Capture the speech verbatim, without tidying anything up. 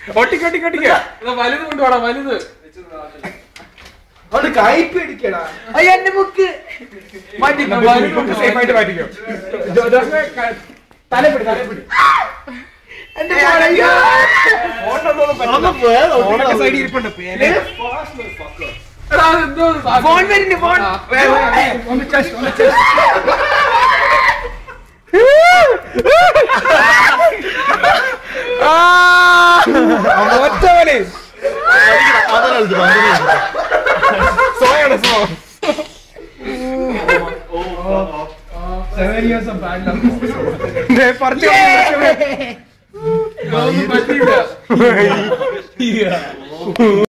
വലുത് കൊണ്ടുപോടാ വലുത്. അത് കയ്പ് പിടിക്കടാ. എന്റെ ബുക്ക് സേഫായിട്ട് മാറ്റിക്കോ. തലപ്പിടി തലപ്പിടി സൈഡിൽ ഇരിപ്പുണ്ട്. ഫോൺ വരുന്നു ഫോൺ. ഒന്ന് ചെസ്റ്റ് ഒന്ന് ചെസ്റ്റ്. ഒറ്റവനെ സോയാണ് so. Seven years of bad luck. പറഞ്ഞു പറ്റില്ല.